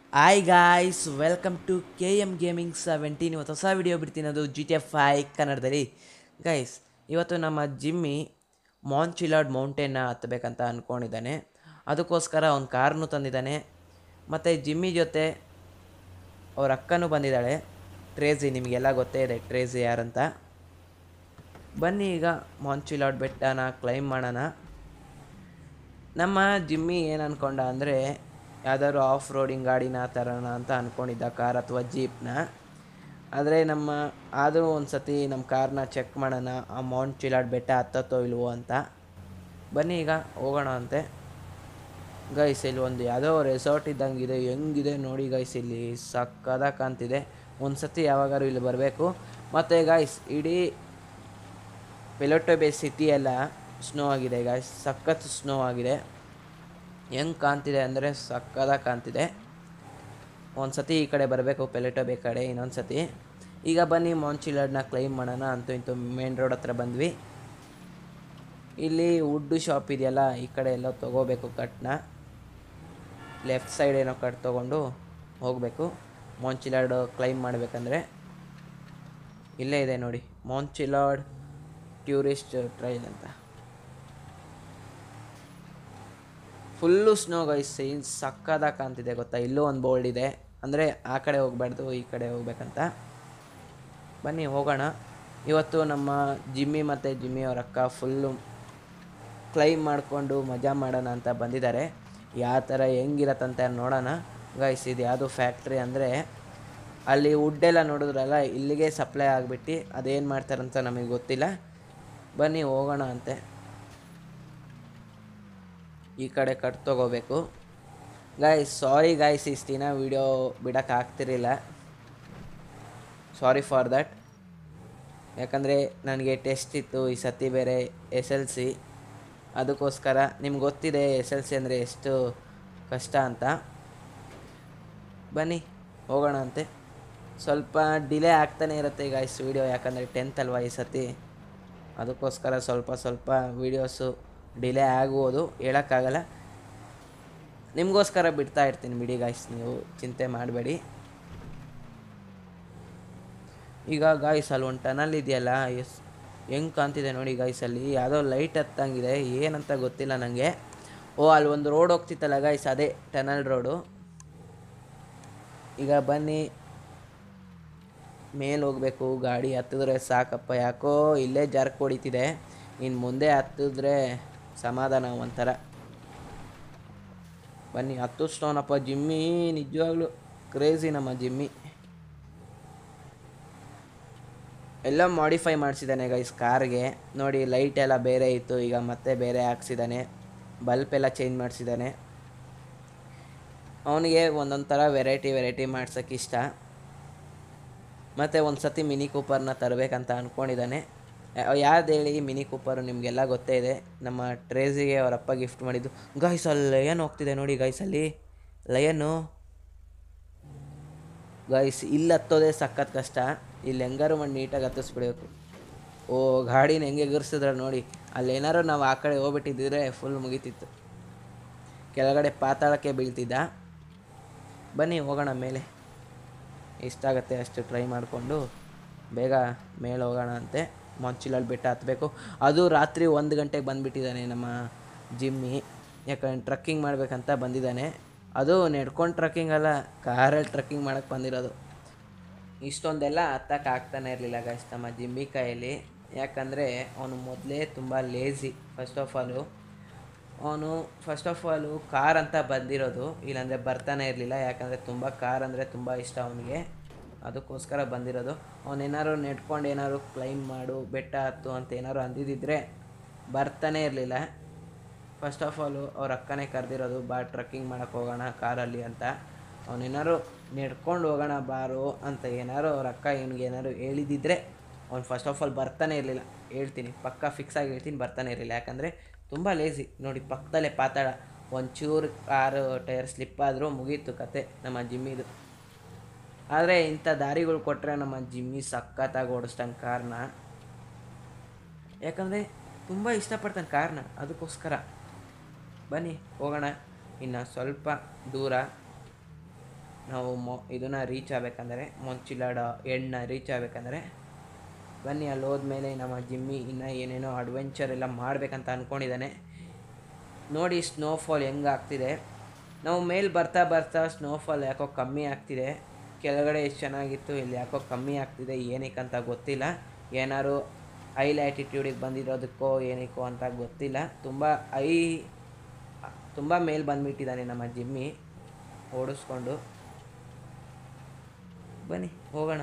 Hi guys welcome to KM Gaming 17. ಇವತ್ತು ಹೊಸ video ಬಿಡ್ತೀನಿ, ಅದು GTA 5 ಕನ್ನಡದಲ್ಲಿ. ಗೈಸ್, ಇವತ್ತು ನಮ್ಮ ಜಿಮ್ಮಿ ಚಿಲಾಡ್ ಮೌಂಟೇನ್ನ ಹತ್ತಬೇಕಂತ ಅಂದ್ಕೊಂಡಿದ್ದಾನೆ. ಅದಕ್ಕೋಸ್ಕರ ಅವ್ನ ಕಾರ್ನು ತಂದಿದ್ದಾನೆ. ಮತ್ತು ಜಿಮ್ಮಿ ಜೊತೆ ಅವ್ರ ಅಕ್ಕನೂ ಬಂದಿದ್ದಾಳೆ, ಟ್ರೇಸಿ. ನಿಮಗೆಲ್ಲ ಗೊತ್ತೇ ಇದೆ ಟ್ರೇಸಿ ಯಾರಂತ. ಬನ್ನಿ ಈಗ ಚಿಲಾಡ್ ಬೆಟ್ಟನ ಕ್ಲೈಮ್ ಮಾಡೋಣ. ನಮ್ಮ ಜಿಮ್ಮಿ ಏನು ಅಂದ್ಕೊಂಡ ಅಂದರೆ, ಯಾವ್ದಾದ್ರು ಆಫ್ ರೋಡಿಂಗ್ ಗಾಡಿನ ತರೋಣ ಅಂತ ಅಂದ್ಕೊಂಡಿದ್ದ, ಕಾರ್ ಅಥವಾ ಜೀಪ್ನ. ಆದರೆ ಆದರೂ ಒಂದು ಸತಿ ನಮ್ಮ ಕಾರ್ನ ಚೆಕ್ ಮಾಡೋಣ, ಆ ಚಿಲಾಡ್ ಬೆಟ್ಟ ಹತ್ತತ್ತೋ ಇಲ್ವೋ ಅಂತ. ಬನ್ನಿ ಈಗ ಹೋಗೋಣ ಅಂತೆ. ಗೈಸ್, ಇಲ್ಲಿ ಒಂದು ಯಾವುದೋ ರೆಸಾರ್ಟ್ ಇದ್ದಂಗಿದೆ, ಹೆಂಗಿದೆ ನೋಡಿ ಗೈಸ್, ಇಲ್ಲಿ ಸಕ್ಕದಾಗಿ ಕಾಣ್ತಿದೆ. ಒಂದು ಸತಿ ಯಾವಾಗಾದ್ರು ಇಲ್ಲಿ ಬರಬೇಕು. ಮತ್ತು ಗೈಸ್, ಇಡೀ ಪೆಲೋಟೊ ಬೇ ಸಿಟಿ ಎಲ್ಲ ಸ್ನೋ ಆಗಿದೆ ಗೈಸ್, ಸಖತ್ ಸ್ನೋ ಆಗಿದೆ. ಹೆಂಗೆ ಕಾಣ್ತಿದೆ ಅಂದರೆ ಸಕ್ಕದಾಗಿ ಕಾಣ್ತಿದೆ. ಒಂದು ಸತಿ ಈ ಕಡೆ ಬರಬೇಕು, ಪೆಲೆಟೋ ಬೇ ಕಡೆ ಇನ್ನೊಂದು ಸತಿ. ಈಗ ಬನ್ನಿ ಚಿಲಾಡ್ನ ಕ್ಲೈಮ್ ಮಾಡೋಣ. ಅಂತೂ ಇಂತೂ ಮೇನ್ ರೋಡ್ ಹತ್ರ ಬಂದ್ವಿ. ಇಲ್ಲಿ ವುಡ್ ಶಾಪ್ ಇದೆಯಲ್ಲ, ಈ ಕಡೆ ಎಲ್ಲ ತೊಗೋಬೇಕು ಕಟ್ನ. ಲೆಫ್ಟ್ ಸೈಡ್ ಏನೋ ಕಟ್ ತೊಗೊಂಡು ಹೋಗಬೇಕು ಚಿಲಾಡ್ ಕ್ಲೈಮ್ ಮಾಡಬೇಕಂದ್ರೆ. ಇಲ್ಲೇ ಇದೆ ನೋಡಿ, ಚಿಲಾಡ್ ಟೂರಿಸ್ಟ್ ಟ್ರೈಲ್ ಅಂತ. ಫುಲ್ಲು ಸ್ನೋ ಗೈಸ್, ಸಕ್ಕದಾಗಿ ಕಾಣ್ತಿದೆ ಗೊತ್ತಾ. ಇಲ್ಲೂ ಒಂದು ಬೋರ್ಡ್ ಇದೆ, ಅಂದರೆ ಆ ಕಡೆ ಹೋಗ್ಬಾರ್ದು, ಈ ಕಡೆ ಹೋಗ್ಬೇಕಂತ. ಬನ್ನಿ ಹೋಗೋಣ. ಇವತ್ತು ನಮ್ಮ ಜಿಮ್ಮಿ ಮತ್ತು ಜಿಮ್ಮಿ ಅವ್ರ ಅಕ್ಕ ಫುಲ್ಲು ಕ್ಲೈಮ್ ಮಾಡಿಕೊಂಡು ಮಜಾ ಮಾಡೋಣ ಅಂತ ಬಂದಿದ್ದಾರೆ. ಯಾವ ಥರ ಹೆಂಗಿರತ್ತಂತ ನೋಡೋಣ ಗೈಸ್. ಇದು ಯಾವುದು ಫ್ಯಾಕ್ಟ್ರಿ ಅಂದರೆ, ಅಲ್ಲಿ ವುಡ್ಡೆಲ್ಲ ನೋಡಿದ್ರಲ್ಲ, ಇಲ್ಲಿಗೆ ಸಪ್ಲೈ ಆಗಿಬಿಟ್ಟು ಅದೇನು ಮಾಡ್ತಾರಂತ ನಮಗೆ ಗೊತ್ತಿಲ್ಲ. ಬನ್ನಿ ಹೋಗೋಣ ಅಂತೆ. ಈ ಕಡೆ ಕಟ್ ತೊಗೋಬೇಕು ಗೈಸ್. ಸಾರಿ ಗೈಸ್, ಇಷ್ಟು ದಿನ ವೀಡಿಯೋ ಬಿಡೋಕ್ಕೆ ಆಗ್ತಿರಲಿಲ್ಲ, ಸಾರಿ ಫಾರ್ ದ್ಯಾಟ್. ಯಾಕಂದರೆ ನನಗೆ ಟೆಸ್ಟ್ ಇತ್ತು ಈ ಸತಿ, ಬೇರೆ SLC. ಅದಕ್ಕೋಸ್ಕರ ನಿಮ್ಗೆ ಗೊತ್ತಿದೆ SLC ಅಂದರೆ ಎಷ್ಟು ಕಷ್ಟ ಅಂತ. ಬನ್ನಿ ಹೋಗೋಣ ಅಂತೆ. ಸ್ವಲ್ಪ ಡಿಲೇ ಆಗ್ತಾನೆ ಇರುತ್ತೆ ಗೈಸ್ ವೀಡಿಯೋ, ಯಾಕಂದರೆ 10th ಅಲ್ವಾ ಈ ಸತಿ. ಅದಕ್ಕೋಸ್ಕರ ಸ್ವಲ್ಪ ವೀಡಿಯೋಸು ಡಿಲೇ ಆಗ್ಬೋದು, ಹೇಳೋಕ್ಕಾಗಲ್ಲ. ನಿಮಗೋಸ್ಕರ ಬಿಡ್ತಾ ಇರ್ತೀನಿ ಬಿಡಿ ಗಾಯ್ಸ್, ನೀವು ಚಿಂತೆ ಮಾಡಬೇಡಿ. ಈಗ ಗಾಯ್ಸ್, ಅಲ್ಲಿ ಒಂದು ಟನಲ್ ಇದೆಯಲ್ಲ, ಹೆಂಗೆ ಕಾಣ್ತಿದೆ ನೋಡಿ ಗಾಯ್ಸ್. ಅಲ್ಲಿ ಯಾವುದೋ ಲೈಟ್ ಹತ್ತಂಗಿದೆ, ಏನಂತ ಗೊತ್ತಿಲ್ಲ ನನಗೆ. ಅಲ್ಲಿ ಒಂದು ರೋಡ್ ಹೋಗ್ತಿತ್ತಲ್ಲ ಗಾಯ್ಸ್, ಅದೇ ಟನಲ್ ರೋಡು. ಈಗ ಬನ್ನಿ ಮೇಲೆ ಹೋಗಬೇಕು. ಗಾಡಿ ಹತ್ತಿದ್ರೆ ಸಾಕಪ್ಪ, ಯಾಕೋ ಇಲ್ಲೇ ಜರ್ಕ್ ಹೊಡಿತಿದೆ. ಇನ್ನು ಮುಂದೆ ಹತ್ತಿದ್ರೆ ಸಮಾಧಾನ ಒಂಥರ. ಬನ್ನಿ ಹತ್ತಿಸ್ಟೋನಪ್ಪ ಜಿಮ್ಮಿ, ನಿಜವಾಗ್ಲೂ ಕ್ರೇಜಿ ನಮ್ಮ ಜಿಮ್ಮಿ. ಎಲ್ಲ ಮಾಡಿಫೈ ಮಾಡಿಸಿದ್ದಾನೆ ಗೈಸ್ ಕಾರ್ಗೆ. ನೋಡಿ, ಲೈಟ್ ಎಲ್ಲ ಬೇರೆ ಇತ್ತು, ಈಗ ಮತ್ತೆ ಬೇರೆ ಹಾಕ್ಸಿದ್ದಾನೆ. ಬಲ್ಪ್ ಎಲ್ಲ ಚೇಂಜ್ ಮಾಡಿಸಿದ್ದಾನೆ. ಅವನಿಗೆ ಒಂದೊಂದು ಥರ ವೆರೈಟಿ ಮಾಡ್ಸೋಕ್ಕೆ ಇಷ್ಟ. ಮತ್ತು ಒಂದು ಸತಿ ಮಿನಿ ಕೂಪರ್ನ ತರಬೇಕಂತ ಅಂದ್ಕೊಂಡಿದ್ದಾನೆ. ಯಾವ್ದು ಹೇಳಿ ಮಿನಿ ಕೂಪರು, ನಿಮಗೆಲ್ಲ ಗೊತ್ತೇ ಇದೆ. ನಮ್ಮ ಟ್ರೇಸಿಗೆ ಅವರಪ್ಪ ಗಿಫ್ಟ್ ಮಾಡಿದ್ದು. ಗೈಸ್, ಅಲ್ಲಿ ಲಯನ್ ಹೋಗ್ತಿದೆ ನೋಡಿ ಗೈಸ್, ಅಲ್ಲಿ ಲಯನ್ನು. ಗೈಸ್, ಇಲ್ಲಿ ಹತ್ತೋದೇ ಸಖತ್ ಕಷ್ಟ. ಇಲ್ಲಿ ಹೆಂಗಾರು ಮಾಡಿ ನೀಟಾಗಿ ಹತ್ತಿಸ್ಬಿಡ್ಬೇಕು. ಗಾಡಿನ ಹೆಂಗೆ ಎಗರ್ಸಿದ್ರೆ ನೋಡಿ. ಅಲ್ಲೇನಾರು ನಾವು ಆ ಕಡೆ ಹೋಗ್ಬಿಟ್ಟಿದ್ದರೆ ಫುಲ್ ಮುಗೀತಿತ್ತು, ಕೆಳಗಡೆ ಪಾತಾಳಕ್ಕೆ ಬೀಳ್ತಿದ್ದ. ಬನ್ನಿ ಹೋಗೋಣ ಮೇಲೆ. ಎಷ್ಟಾಗತ್ತೆ ಅಷ್ಟು ಟ್ರೈ ಮಾಡಿಕೊಂಡು ಬೇಗ ಮೇಲೆ ಹೋಗೋಣ ಅಂತೆ. ಚಿಲಾಡ್ ಬೆಟ್ಟ ಹತ್ತಬೇಕು. ಅದು ರಾತ್ರಿ 1 ಗಂಟೆಗೆ ಬಂದುಬಿಟ್ಟಿದ್ದಾನೆ ನಮ್ಮ ಜಿಮ್ಮಿ. ಯಾಕಂದ್ರೆ ಟ್ರಕ್ಕಿಂಗ್ ಮಾಡಬೇಕಂತ ಬಂದಿದ್ದಾನೆ. ಅದು ನೆಡ್ಕೊಂಡು ಟ್ರಕ್ಕಿಂಗ್ ಅಲ್ಲ, ಕಾರಲ್ಲಿ ಟ್ರಕ್ಕಿಂಗ್ ಮಾಡೋಕ್ಕೆ ಬಂದಿರೋದು. ಇಷ್ಟೊಂದೆಲ್ಲ ಹತ್ತಕ್ಕೆ ಆಗ್ತಾನೆ ಇರಲಿಲ್ಲ ಗೈಸ್ ನಮ್ಮ ಜಿಮ್ಮಿ ಕೈಯಲ್ಲಿ. ಯಾಕಂದರೆ ಅವನು ಮೊದಲೇ ತುಂಬ lazy. First of all car ಅಂತ ಬಂದಿರೋದು, ಇಲ್ಲಾಂದರೆ ಬರ್ತಾನೆ ಇರಲಿಲ್ಲ. ಯಾಕಂದರೆ ತುಂಬ ಕಾರ್ ಅಂದರೆ ತುಂಬ ಇಷ್ಟ ಅವನಿಗೆ, ಅದಕ್ಕೋಸ್ಕರ ಬಂದಿರೋದು. ಅವನೇನಾದ್ರು ನೆಡ್ಕೊಂಡು ಏನಾದ್ರು ಕ್ಲೈಮ್ ಮಾಡು, ಬೆಟ್ಟ ಹತ್ತು ಅಂತ ಏನಾದ್ರು ಅಂದಿದ್ದಿದ್ರೆ ಬರ್ತಾನೆ ಇರಲಿಲ್ಲ. ಫಸ್ಟ್ ಆಫ್ ಆಲು ಅವ್ರ ಅಕ್ಕನೇ ಕರೆದಿರೋದು, ಬಾ ಟ್ರಕ್ಕಿಂಗ್ ಮಾಡೋಕ್ಕೆ ಹೋಗೋಣ ಕಾರಲ್ಲಿ ಅಂತ. ಅವನೇನಾದ್ರು ನೆಡ್ಕೊಂಡು ಹೋಗೋಣ ಬಾರು ಅಂತ ಏನಾದ್ರು ಅವ್ರ ಅಕ್ಕ ಇವನಿಗೆ ಏನಾದ್ರು ಹೇಳಿದ್ದಿದ್ರೆ ಅವ್ನು ಫಸ್ಟ್ ಆಫ್ ಆಲ್ ಬರ್ತಾನೆ ಇರಲಿಲ್ಲ. ಹೇಳ್ತೀನಿ, ಪಕ್ಕ ಫಿಕ್ಸಾಗಿ ಹೇಳ್ತೀನಿ, ಬರ್ತಾನೆ ಇರಲಿಲ್ಲ. ಯಾಕಂದರೆ ತುಂಬ ಲೇಝಿ. ನೋಡಿ, ಪಕ್ಕದಲ್ಲೇ ಪಾತಾಳ. ಒಂಚೂರು ಕಾರು ಟೈರ್ ಸ್ಲಿಪ್ ಆದರೂ ಮುಗೀತು ಕತೆ ನಮ್ಮ ಜಿಮ್ಮಿದು. ಆದರೆ ಇಂಥ ದಾರಿಗಳು ಕೊಟ್ಟರೆ ನಮ್ಮ ಜಿಮ್ಮಿ ಸಖತ್ತಾಗಿ ಓಡಿಸ್ತಾನೆ ಕಾರ್ನ. ಯಾಕಂದರೆ ತುಂಬ ಇಷ್ಟಪಡ್ತಾನೆ ಕಾರ್ನ, ಅದಕ್ಕೋಸ್ಕರ. ಬನ್ನಿ ಹೋಗೋಣ. ಇನ್ನು ಸ್ವಲ್ಪ ದೂರ ನಾವು ಇದನ್ನು ರೀಚ್ ಆಗಬೇಕಂದ್ರೆ ಮೊಂಚಿಲಾಡ ಎಂಡ್ನ ರೀಚ್ ಆಗಬೇಕಂದ್ರೆ ಬನ್ನಿ. ಅಲ್ಲಿ ಹೋದ್ಮೇಲೆ ನಮ್ಮ ಜಿಮ್ಮಿ ಇನ್ನೂ ಏನೇನೋ ಅಡ್ವೆಂಚರ್ ಎಲ್ಲ ಮಾಡಬೇಕಂತ ಅಂದ್ಕೊಂಡಿದ್ದಾನೆ. ನೋಡಿ ಸ್ನೋಫಾಲ್ ಹೆಂಗೆ ಆಗ್ತಿದೆ. ನಾವು ಮೇಲೆ ಬರ್ತಾ ಬರ್ತಾ ಸ್ನೋಫಾಲ್ ಯಾಕೋ ಕಮ್ಮಿ ಆಗ್ತಿದೆ. ಕೆಳಗಡೆ ಎಷ್ಟು ಚೆನ್ನಾಗಿತ್ತು, ಇಲ್ಲಿ ಯಾಕೋ ಕಮ್ಮಿ ಆಗ್ತಿದೆ. ಏನಕ್ಕಂತ ಗೊತ್ತಿಲ್ಲ. ಏನಾದ್ರು ಹೈ ಲ್ಯಾಟಿಟ್ಯೂಡಿಗೆ ಬಂದಿರೋದಕ್ಕೋ ಏನಕ್ಕೋ ಅಂತ ಗೊತ್ತಿಲ್ಲ. ತುಂಬ ಮೇಲೆ ಬಂದುಬಿಟ್ಟಿದ್ದಾನೆ ನಮ್ಮ ಜಿಮ್ಮಿ ಓಡಿಸ್ಕೊಂಡು. ಬನ್ನಿ ಹೋಗೋಣ.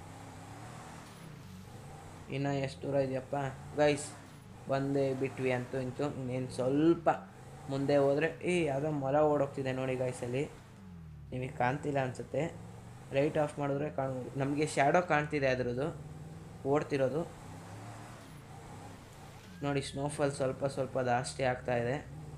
ಇನ್ನು ಎಷ್ಟು ದೂರ ಇದೆಯಪ್ಪ ಗೈಸ್, ಬಂದೇ ಬಿಟ್ವಿ ಅಂತೂ ಇಂತೂ. ಇನ್ನೇನು ಸ್ವಲ್ಪ ಮುಂದೆ ಹೋದರೆ ಯಾವುದೋ ಮೊಲ ಓಡೋಗ್ತಿದೆ ನೋಡಿ ಗೈಸಲ್ಲಿ. ನಿಮಗೆ ಕಾಣ್ತಿಲ್ಲ ಅನಿಸುತ್ತೆ. ಲೈಟ್ ಆಫ್ ಮಾಡಿದ್ರೆ ನಮಗೆ ಶ್ಯಾಡೋ ಕಾಣ್ತಿದೆ ಅದರದ್ದು ಓಡ್ತಿರೋದು. ನೋಡಿ ಸ್ನೋಫಾಲ್ ಸ್ವಲ್ಪ ಸ್ವಲ್ಪ ಜಾಸ್ತಿ ಆಗ್ತಾಯಿದೆ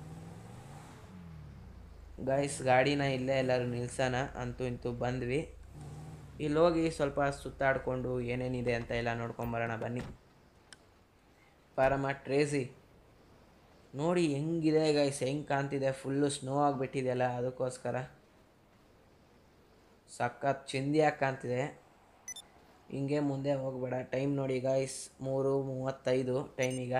ಗೈಸ್. ಗಾಡಿನ ಇಲ್ಲೇ ಎಲ್ಲರೂ ನಿಲ್ಸೋಣ. ಅಂತೂ ಇಂತೂ ಬಂದ್ವಿ. ಇಲ್ಲಿ ಹೋಗಿ ಸ್ವಲ್ಪ ಸುತ್ತಾಡಿಕೊಂಡು ಏನೇನಿದೆ ಅಂತ ಎಲ್ಲ ನೋಡ್ಕೊಂಬರೋಣ ಬನ್ನಿ. ಟ್ರೇಸಿ ನೋಡಿ ಹೆಂಗಿದೆ ಗೈಸ್, ಹೆಂಗೆ ಕಾಣ್ತಿದೆ. ಫುಲ್ಲು ಸ್ನೋ ಆಗಿಬಿಟ್ಟಿದೆಯಲ್ಲ, ಅದಕ್ಕೋಸ್ಕರ ಸಖತ್ ಚಿಂದಿಯಾಗಿ ಕಾಣ್ತಿದೆ. ಹಿಂಗೆ ಮುಂದೆ ಹೋಗ್ಬೇಡ. ಟೈಮ್ ನೋಡಿ ಗೈಸ್, 3:35 ಟೈಮೀಗ.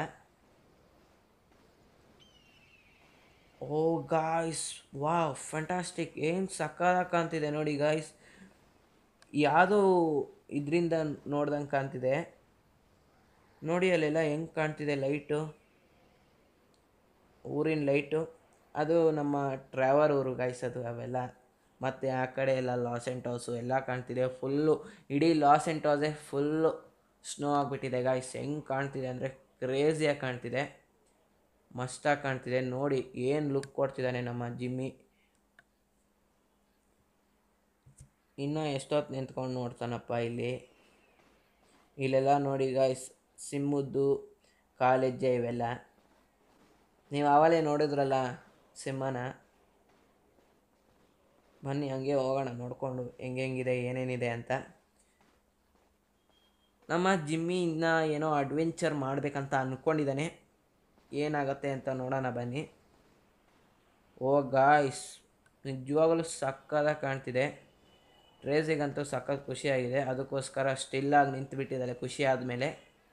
ಓ ಗಾಯ್ಸ್, ವಾವ್ ಫ್ಯಾಂಟಾಸ್ಟಿಕ್, ಏನು ಸಕ್ಕತ್ತಾಗಿ ಕಾಣ್ತಿದೆ ನೋಡಿ ಗಾಯ್ಸ್. ಯಾವುದೋ ಇದರಿಂದ ನೋಡ್ದಂಗೆ ಕಾಣ್ತಿದೆ ನೋಡಿ. ಅಲ್ಲೆಲ್ಲ ಹೆಂಗೆ ಕಾಣ್ತಿದೆ ಲೈಟು, ಊರಿನ ಲೈಟು. ಅದು ನಮ್ಮ ಟ್ರಾವರ್ ಊರು ಗಾಯ್ಸ್ ಅದು ಅವೆಲ್ಲ. ಮತ್ತು ಆ ಕಡೆ ಎಲ್ಲ ಲಾಸ್ ಆ್ಯಂಡ್ ಹೌಸು ಎಲ್ಲ ಕಾಣ್ತಿದೆ. ಫುಲ್ಲು ಇಡೀ ಲಾಸ್ ಆ್ಯಂಡ್ ಹೌಸೇ ಫುಲ್ಲು ಸ್ನೋ ಆಗಿಬಿಟ್ಟಿದೆ ಗಾಯ್ಸ್. ಹೆಂಗೆ ಕಾಣ್ತಿದೆ ಅಂದರೆ ಕ್ರೇಜಿಯಾಗಿ ಕಾಣ್ತಿದೆ, ಮಸ್ತಾಗಿ ಕಾಣ್ತಿದೆ. ನೋಡಿ ಏನು ಲುಕ್ ಕೊಡ್ತಿದ್ದಾನೆ ನಮ್ಮ ಜಿಮ್ಮಿ. ಇನ್ನೂ ಎಷ್ಟೊತ್ತು ನಿಂತ್ಕೊಂಡು ನೋಡ್ತಾನಪ್ಪ ಇಲ್ಲೆಲ್ಲ ನೋಡಿ ಗಾಯ್ಸ್, ಸಿಂಹದ್ದು ಕಾಲೆಜ್ಜೆ ಇವೆಲ್ಲ. ನೀವು ಆವಾಗಲೇ ನೋಡಿದ್ರಲ್ಲ ಸಿಂಹನ. ಬನ್ನಿ ಹಂಗೆ ಹೋಗೋಣ ನೋಡಿಕೊಂಡು ಹೆಂಗಿದೆ ಏನೇನಿದೆ ಅಂತ. ನಮ್ಮ ಜಿಮ್ಮಿ ಇನ್ನೂ ಏನೋ ಅಡ್ವೆಂಚರ್ ಮಾಡಬೇಕಂತ ಅಂದ್ಕೊಂಡಿದ್ದಾನೆ. ಏನಾಗುತ್ತೆ ಅಂತ ನೋಡೋಣ ಬನ್ನಿ. ಓ ಗಾಯ್ಸ್, ನಿಜವಾಗಲೂ ಸಕ್ಕತ್ತಾಗಿ ಕಾಣ್ತಿದೆ. ಟ್ರೇಸಿಗಂತೂ ಸಖತ್ ಖುಷಿಯಾಗಿದೆ. ಅದಕ್ಕೋಸ್ಕರ ಸ್ಟಿಲ್ಲಾಗಿ ನಿಂತುಬಿಟ್ಟಿದ್ದಾರೆ ಖುಷಿ ಆದಮೇಲೆ.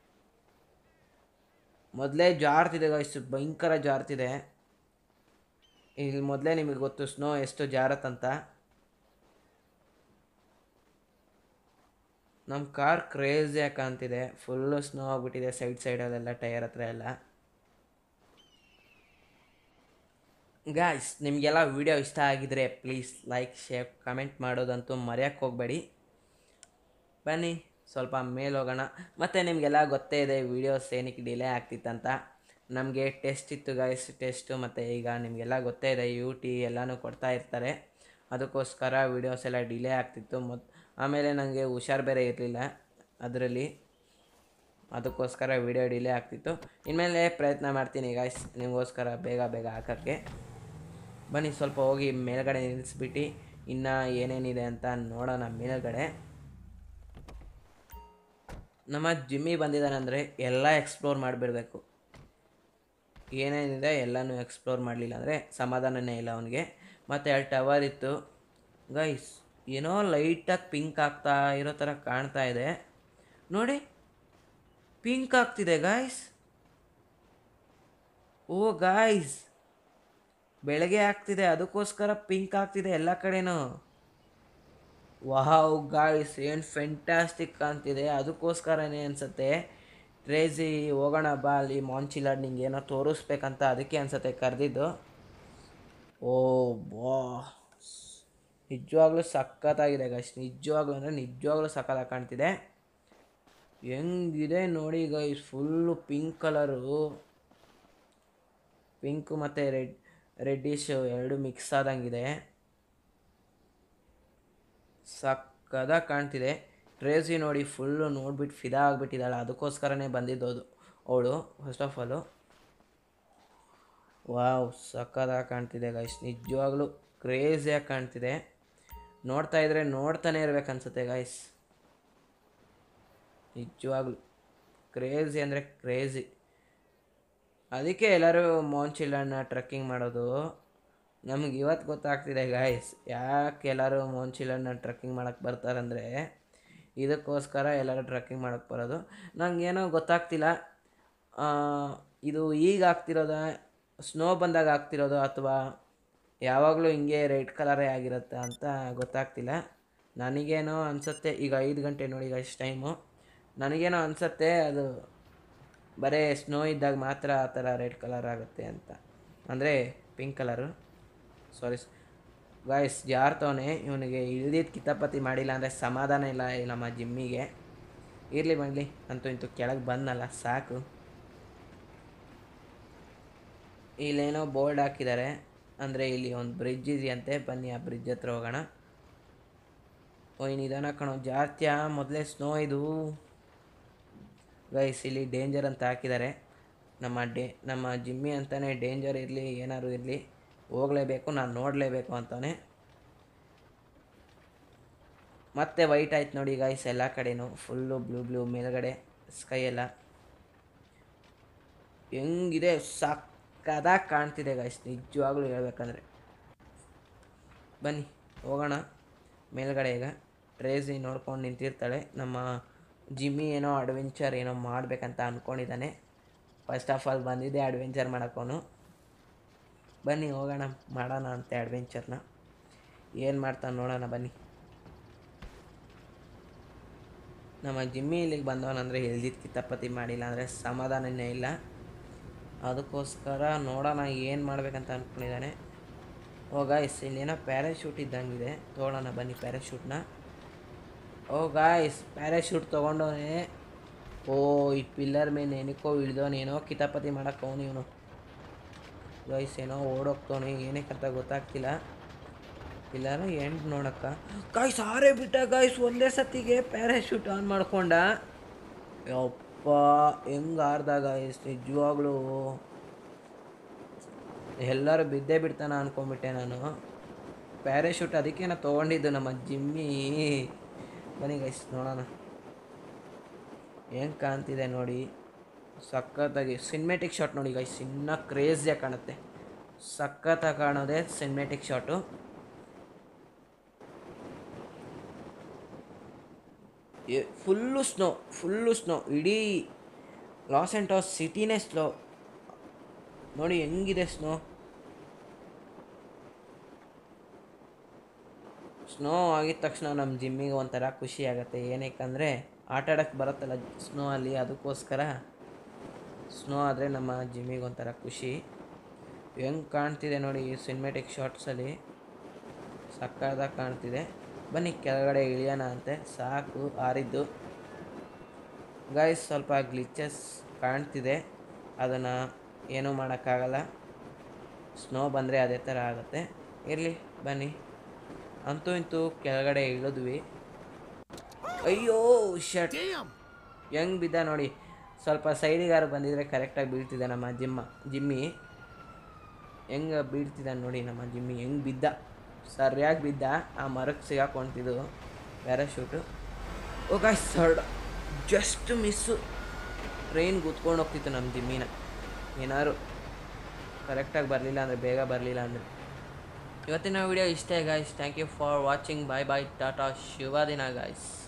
ಮೊದಲೇ ಜಾರ್ತಿದೆ ಗಾಯ್ಸ್, ಭಯಂಕರ ಜಾರ್ತಿದೆ. ಇಲ್ಲಿ ಮೊದಲೇ ನಿಮಗೆ ಗೊತ್ತು ಸ್ನೋ ಎಷ್ಟು ಜಾರತ್ತಂತ. ನಮ್ಮ ಕಾರ್ ಕ್ರೇಜಿಯಾಗಿ ಕಾಣ್ತಿದೆ. ಫುಲ್ಲು ಸ್ನೋ ಆಗಿಬಿಟ್ಟಿದೆ ಸೈಡಲ್ಲೆಲ್ಲ, ಟೈರ್ ಹತ್ರ ಎಲ್ಲ. ಗಾಯ್ಸ್, ನಿಮಗೆಲ್ಲ ವಿಡಿಯೋ ಇಷ್ಟ ಆಗಿದ್ರೆ ಪ್ಲೀಸ್ ಲೈಕ್, ಶೇರ್, ಕಮೆಂಟ್ ಮಾಡೋದಂತೂ ಮರೆಯೋಕ್ಕೆ ಹೋಗಬೇಡಿ. ಬನ್ನಿ ಸ್ವಲ್ಪ ಮೇಲೆ ಹೋಗೋಣ. ಮತ್ತು ನಿಮಗೆಲ್ಲ ಗೊತ್ತೇ ಇದೆ ವೀಡಿಯೋಸ್ ಏನಕ್ಕೆ ಡಿಲೇ ಆಗ್ತಿತ್ತಂತ. ನಮಗೆ ಟೆಸ್ಟ್ ಇತ್ತು ಗಾಯ್ಸ್, ಟೆಸ್ಟು. ಮತ್ತು ಈಗ ನಿಮಗೆಲ್ಲ ಗೊತ್ತೇ ಇದೆ UT ಎಲ್ಲನೂ ಕೊಡ್ತಾ ಇರ್ತಾರೆ. ಅದಕ್ಕೋಸ್ಕರ ವೀಡಿಯೋಸ್ ಎಲ್ಲ ಡಿಲೇ ಆಗ್ತಿತ್ತು. ಆಮೇಲೆ ನನಗೆ ಹುಷಾರು ಬೇರೆ ಇರಲಿಲ್ಲ ಅದರಲ್ಲಿ, ಅದಕ್ಕೋಸ್ಕರ ವೀಡಿಯೋ ಡಿಲೇ ಆಗ್ತಿತ್ತು. ಇನ್ಮೇಲೆ ಪ್ರಯತ್ನ ಮಾಡ್ತೀನಿ ಗಾಯ್ಸ್ ನಿಮಗೋಸ್ಕರ ಬೇಗ ಬೇಗ ಹಾಕೋಕ್ಕೆ. ಬನ್ನಿ ಸ್ವಲ್ಪ ಹೋಗಿ ಮೇಲ್ಗಡೆ ನಿಲ್ಲಿಸ್ಬಿಟ್ಟು ಇನ್ನು ಏನೇನಿದೆ ಅಂತ ನೋಡೋಣ ಮೇಲ್ಗಡೆ. ನಮ್ಮ ಜಿಮ್ಮಿ ಬಂದಿದ್ದಾನಂದರೆ ಎಲ್ಲ ಎಕ್ಸ್ಪ್ಲೋರ್ ಮಾಡಿಬಿಡಬೇಕು. ಏನೇನಿದೆ ಎಲ್ಲನೂ ಎಕ್ಸ್ಪ್ಲೋರ್ ಮಾಡಲಿಲ್ಲ ಅಂದರೆ ಸಮಾಧಾನನೇ ಇಲ್ಲ ಅವನಿಗೆ. ಮತ್ತು ಅಲ್ಲಿ ಟವರ್ ಇತ್ತು ಗೈಸ್, ಏನೋ ಲೈಟಾಗಿ ಪಿಂಕ್ ಆಗ್ತಾ ಇರೋ ಥರ ಕಾಣ್ತಾ ಇದೆ ನೋಡಿ. ಪಿಂಕ್ ಆಗ್ತಿದೆ ಗಾಯ್ಸ್. ಓ ಗಾಯ್ಸ್, ಬೆಳಗ್ಗೆ ಆಗ್ತಿದೆ ಅದಕ್ಕೋಸ್ಕರ ಪಿಂಕ್ ಆಗ್ತಿದೆ ಎಲ್ಲ ಕಡೆನೂ. ವಾವ್ ಗಾಯ್ಸ್, ಏನು ಫ್ಯಾಂಟಾಸ್ಟಿಕ್ ಕಾಣ್ತಿದೆ. ಅದಕ್ಕೋಸ್ಕರನೇ ಅನಿಸುತ್ತೆ ಕ್ರೇಜಿ ಹೋಗೋಣ ಬಾ ಅಲ್ಲಿ ಮಾಂಚಿಲಾಡ್ ನಿಂಗೆ ಏನೋ ತೋರಿಸ್ಬೇಕಂತ, ಅದಕ್ಕೆ ಅನಿಸುತ್ತೆ ಕರೆದಿದ್ದು. ಓ ಬಾ, ನಿಜವಾಗ್ಲೂ ಸಖತ್ತಾಗಿದೆ ಗೈಸ್. ನಿಜವಾಗ್ಲೂ ಅಂದರೆ ನಿಜವಾಗ್ಲೂ ಸಖತ್ತಾಗಿ ಕಾಣ್ತಿದೆ. ಹೆಂಗಿದೆ ನೋಡಿ guys, full pink colour. Pink ಮತ್ತು ರೆಡ್ಡಿಶ್ ಎರಡು ಮಿಕ್ಸ್ ಆದಂಗಿದೆ. ಸಕ್ಕತ್ತಾಗಿ ಕಾಣ್ತಿದೆ. ಟ್ರೇಸಿ ನೋಡಿ ಫುಲ್ಲು ನೋಡ್ಬಿಟ್ಟು ಫಿದಾ ಆಗಿಬಿಟ್ಟಿದ್ದಾಳೆ. ಅದಕ್ಕೋಸ್ಕರನೇ ಬಂದಿದ್ದೋದು ಅವಳು ಫಸ್ಟ್ ಆಫ್ ಆಲು. ವಾವ್ ಸಕ್ಕತ್ತಾಗಿ ಕಾಣ್ತಿದೆ ಗೈಸ್, ನಿಜವಾಗ್ಲೂ ಕ್ರೇಜಿಯಾಗಿ ಕಾಣ್ತಿದೆ. ನೋಡ್ತಾ ಇದ್ರೆ ನೋಡ್ತಾನೆ ಇರ್ಬೇಕನ್ಸುತ್ತೆ ಗೈಸ್. ನಿಜವಾಗ್ಲೂ ಕ್ರೇಜಿ ಅಂದರೆ ಕ್ರೇಜಿ. ಅದಕ್ಕೆ ಎಲ್ಲರೂ ಮೌಂಟ್ ಚಿಲ್ಡ್ರನ್ನ ಟ್ರೆಕ್ಕಿಂಗ್ ಮಾಡೋದು. ನಮಗೆ ಇವತ್ತು ಗೊತ್ತಾಗ್ತಿದೆ ಗಾಯ್ಸ್, ಯಾಕೆ ಎಲ್ಲರೂ ಮೌಂಟ್ ಟ್ರೆಕ್ಕಿಂಗ್ ಮಾಡೋಕ್ಕೆ ಬರ್ತಾರಂದರೆ ಇದಕ್ಕೋಸ್ಕರ ಎಲ್ಲರೂ ಟ್ರೆಕ್ಕಿಂಗ್ ಮಾಡೋಕ್ಕೆ ಬರೋದು. ನನಗೇನೋ ಗೊತ್ತಾಗ್ತಿಲ್ಲ, ಇದು ಈಗ ಆಗ್ತಿರೋದ, ಸ್ನೋ ಬಂದಾಗ ಆಗ್ತಿರೋದು, ಅಥವಾ ಯಾವಾಗಲೂ ಹಿಂಗೆ ರೆಡ್ ಕಲರೇ ಆಗಿರುತ್ತೆ ಅಂತ ಗೊತ್ತಾಗ್ತಿಲ್ಲ. ನನಗೇನೋ ಅನಿಸುತ್ತೆ, ಈಗ 5 ಗಂಟೆ ನೋಡಿ ಗಾಯ್ಸ್ ಟೈಮು, ನನಗೇನೋ ಅನಿಸುತ್ತೆ ಅದು ಬರೀ ಸ್ನೋ ಇದ್ದಾಗ ಮಾತ್ರ ಆ ಥರ ರೆಡ್ ಕಲರ್ ಆಗುತ್ತೆ ಅಂತ, ಅಂದರೆ ಪಿಂಕ್ ಕಲರು. ಸಾರಿ ಗಾಯ್ಸ್, ಜಾರ್ತವನೆ, ಇವನಿಗೆ ಇಳ್ದಿದ್ದು ಕಿತಾಪತಿ ಮಾಡಿಲ್ಲ ಅಂದರೆ ಸಮಾಧಾನ ಇಲ್ಲ ನಮ್ಮ ಜಿಮ್ಮಿಗೆ. ಇರಲಿ ಬರಲಿ, ಅಂತೂ ಇಂತೂ ಕೆಳಗೆ ಬಂದನಲ್ಲ ಸಾಕು. ಇಲ್ಲೇನೋ ಬೋರ್ಡ್ ಹಾಕಿದ್ದಾರೆ, ಅಂದರೆ ಇಲ್ಲಿ ಒಂದು ಬ್ರಿಡ್ಜ್ ಇದೆಯಂತೆ. ಬನ್ನಿ ಆ ಬ್ರಿಡ್ಜ್ ಹತ್ರ ಹೋಗೋಣ. ನಿಧಾನ ಕಣೋ, ಜಾರ್ತ್ಯ, ಮೊದಲೇ ಸ್ನೋ ಇದು. ಗೈಸ್ ಇಲ್ಲಿ ಡೇಂಜರ್ ಅಂತ ಹಾಕಿದ್ದಾರೆ. ನಮ್ಮ ಜಿಮ್ಮಿ ಅಂತಾನೆ ಡೇಂಜರ್ ಇರಲಿ ಏನಾದ್ರು ಇರಲಿ ಹೋಗಲೇಬೇಕು, ನಾನು ನೋಡಲೇಬೇಕು ಅಂತಾನೆ. ಮತ್ತೆ ವೈಟ್ ಆಯ್ತು ನೋಡಿ ಗೈಸ್ ಎಲ್ಲ ಕಡೆನೂ, ಫುಲ್ಲು ಬ್ಲೂ ಮೇಲ್ಗಡೆ ಸ್ಕೈ ಎಲ್ಲ ಹೆಂಗಿದೆ, ಸಕ್ಕದಾಗಿ ಕಾಣ್ತಿದೆ ಗೈಸ್ ನಿಜವಾಗ್ಲೂ ಹೇಳ್ಬೇಕಂದ್ರೆ. ಬನ್ನಿ ಹೋಗೋಣ ಮೇಲ್ಗಡೆ. ಈಗ ಟ್ರೇಸಿ ನೋಡ್ಕೊಂಡು ನಿಂತಿರ್ತಾಳೆ. ನಮ್ಮ ಜಿಮ್ಮಿ ಏನೋ ಅಡ್ವೆಂಚರ್ ಏನೋ ಮಾಡಬೇಕಂತ ಅಂದ್ಕೊಂಡಿದ್ದಾನೆ. ಫಸ್ಟ್ ಆಫ್ ಆಲ್ ಬಂದಿದ್ದೆ ಅಡ್ವೆಂಚರ್ ಮಾಡೋಕ್ಕವನು. ಬನ್ನಿ ಹೋಗೋಣ, ಮಾಡೋಣ ಅಂತೆ ಅಡ್ವೆಂಚರ್ನ. ಏನು ಮಾಡ್ತಾನೆ ನೋಡೋಣ ಬನ್ನಿ. ನಮ್ಮ ಜಿಮ್ಮಿ ಇಲ್ಲಿಗೆ ಬಂದವನಂದರೆ ಇಳ್ದಿದ್ದು ಕಿತಾಪತಿ ಮಾಡಿಲ್ಲ ಅಂದರೆ ಸಮಾಧಾನನೇ ಇಲ್ಲ. ಅದಕ್ಕೋಸ್ಕರ ನೋಡೋಣ ಏನು ಮಾಡಬೇಕಂತ ಅಂದ್ಕೊಂಡಿದ್ದಾನೆ. ಗಾಯ್ಸ್ ಇಲ್ಲೇನೋ ಪ್ಯಾರಾಶೂಟ್ ಇದ್ದಂಗಿದೆ, ತೊಗೊಳ್ಳೋಣ ಬನ್ನಿ ಪ್ಯಾರಾಶೂಟ್ನ. Guys parachute ತೊಗೊಂಡವನೇ. ಈ ಪಿಲ್ಲರ್ ಮೇಲೆ ಏನಕ್ಕೋ ಇಳ್ದವನೇನೋ ಕಿತಾಪತಿ ಮಾಡೋಕ್ಕವನು ಇವನು. ಗಾಯ್ಸ್ ಏನೋ ಓಡೋಗ್ತವನೆ, ಏನಕ್ಕಂತ ಗೊತ್ತಾಗ್ತಿಲ್ಲ. ಪಿಲ್ಲರ್ ಎಂಡ್ ನೋಡಕ್ಕ. ಗಾಯ್ಸ್ ಹಾರೇ ಬಿಟ್ಟ ಗಾಯ್ಸ್ ಒಂದೇ ಸತಿಗೆ, ಪ್ಯಾರಾಶೂಟ್ ಆನ್ ಮಾಡ್ಕೊಂಡ. ಯಪ್ಪ ಹೆಂಗೆ ಹಾರ್ದ ಗಾಯ್ಸ್, ನಿಜವಾಗ್ಲೂ ಎಲ್ಲರೂ ಬಿದ್ದೇ ಬಿಡ್ತಾನ ಅಂದ್ಕೊಂಡ್ಬಿಟ್ಟೆ ನಾನು. ಪ್ಯಾರಾಶೂಟ್ ಅದಕ್ಕೆ ನಾನು ತೊಗೊಂಡಿದ್ದು ನಮ್ಮ ಜಿಮ್ಮಿ. ಬನ್ನಿ ಗೈಸ್ ನೋಡೋಣ ಹೆಂಗೆ ಕಾಣ್ತಿದೆ ನೋಡಿ, ಸಖತ್ತಾಗಿ ಸಿನಿಮ್ಯಾಟಿಕ್ ಶಾಟ್ ನೋಡಿ ಗೈಸ್, ಇನ್ನೂ ಕ್ರೇಜಿಯಾಗಿ ಕಾಣುತ್ತೆ. ಸಖತ್ತಾಗಿ ಕಾಣೋದೆ ಸಿನಿಮ್ಯಾಟಿಕ್ ಶಾಟು. ಫುಲ್ಲು ಸ್ನೋ ಇಡೀ ಲಾಸ್ ಆ್ಯಂಟೋಸ್ ಸಿಟಿನೇ ನೋಡಿ ಹೆಂಗಿದೆ ಸ್ನೋ ಆಗಿದ ತಕ್ಷಣ ನಮ್ಮ ಜಿಮ್ಮಿಗೆ ಒಂಥರ ಖುಷಿ ಆಗುತ್ತೆ. ಏನಕ್ಕೆ ಆಟ ಆಡೋಕ್ಕೆ ಬರುತ್ತಲ್ಲ ಸ್ನೋ ಅಲ್ಲಿ, ಅದಕ್ಕೋಸ್ಕರ ಸ್ನೋ ಆದರೆ ನಮ್ಮ ಜಿಮ್ಮಿಗೆ ಒಂಥರ ಖುಷಿ. ಹೆಂಗೆ ಕಾಣ್ತಿದೆ ನೋಡಿ ಸಿನಿಮ್ಯಾಟಿಕ್ ಶಾಟ್ಸಲ್ಲಿ, ಸಕ್ಕದಾಗಿ ಕಾಣ್ತಿದೆ. ಬನ್ನಿ ಕೆಳಗಡೆ ಇಳಿಯೋಣ ಅಂತೆ, ಸಾಕು ಆರಿದ್ದು. ಗಾಯ್ಸ್ ಸ್ವಲ್ಪ ಗ್ಲಿಚಸ್ ಕಾಣ್ತಿದೆ, ಅದನ್ನು ಏನೂ ಮಾಡೋಕ್ಕಾಗಲ್ಲ, ಸ್ನೋ ಬಂದರೆ ಅದೇ ಥರ ಆಗುತ್ತೆ. ಇರಲಿ ಬನ್ನಿ, ಅಂತೂ ಇಂತೂ ಕೆಳಗಡೆ ಇಳಿದ್ವಿ. ಅಯ್ಯೋ ಶಟ್, ಹೆಂಗೆ ಬಿದ್ದ ನೋಡಿ. ಸ್ವಲ್ಪ ಸೈಡಿಗಾರು ಬಂದಿದ್ರೆ ಕರೆಕ್ಟಾಗಿ ಬೀಳ್ತಿದ್ದೆ ನಮ್ಮ ಜಿಮ್ಮಿ. ಹೆಂಗೆ ಬೀಳ್ತಿದ್ದಾನೆ ನೋಡಿ ನಮ್ಮ ಜಿಮ್ಮಿ, ಹೆಂಗೆ ಬಿದ್ದ, ಸರಿಯಾಗಿ ಬಿದ್ದ. ಆ ಮರಕ್ಕೆ ಸಿಗಾಕೊಂತಿದ್ದು parachute. Guys just miss, train ಕೂತ್ಕೊಂಡು ಹೋಗ್ತಿತ್ತು ನಮ್ಮ ಜಿಮ್ಮಿನ. ಏನಾದ್ರು ಕರೆಕ್ಟಾಗಿ ಬರಲಿಲ್ಲ ಅಂದರೆ, ಬೇಗ ಬರಲಿಲ್ಲ ಅಂದರೆ. ಇವತ್ತಿನ ವಿಡಿಯೋ ಇಷ್ಟೇ guys. Thank you for watching. Bye bye, ಟಾಟಾ, ಶುಭ ದಿನ ಗಾಯ್ಸ್.